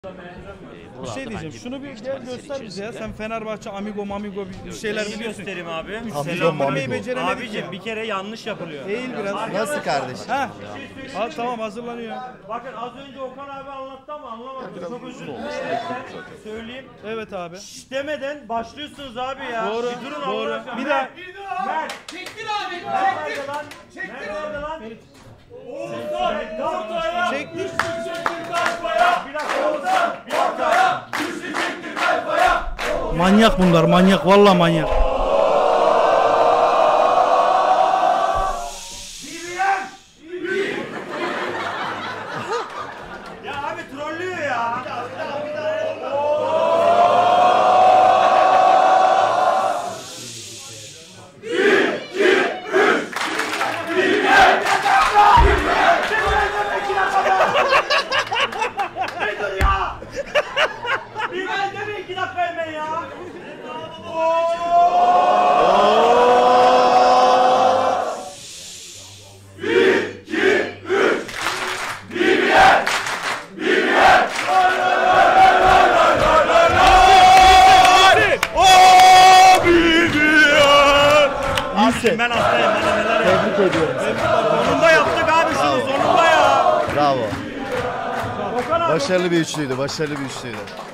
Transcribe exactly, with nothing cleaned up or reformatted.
Bir şey diyeceğim. Şunu bir gel göster bize ya. Sen Fenerbahçe Amigo Mamigo bir şeyler Neyi biliyorsun. göstereyim abi? Selam vermeyi beceremedik. Abicim bir kere yanlış yapılıyor. Eğil biraz. Nasıl kardeşim? Ha. Ha tamam hazırlanıyor. Bakın az önce Okan abi anlattı ama anlamadım. Çok özür dilerim. Söyleyeyim. Evet abi. Şşş demeden başlıyorsunuz abi ya. Doğru. Bir durun Doğru. Allah aşkına. Bir daha. Mert. Çektin abi. Mert nerede lan? Çektin. Mert nerede lan? Orta. Ortaya. Çektik. Çektin kalfaya. Bir dakika. Bir dakika. Ortaya. Düştü çektin kalfaya. Manyak bunlar manyak. Vallahi manyak. Ya abi trollüyor ya. Bir ben de mi iki dakika hemen ya? İyisin. Ben hastayım bana neler yaptın? Tebrik ediyorum. Sonunda yaptık abi şunu sonunda ya. Bravo. Okan abi. Başarılı bir üçlüydü, başarılı bir üçlüydü.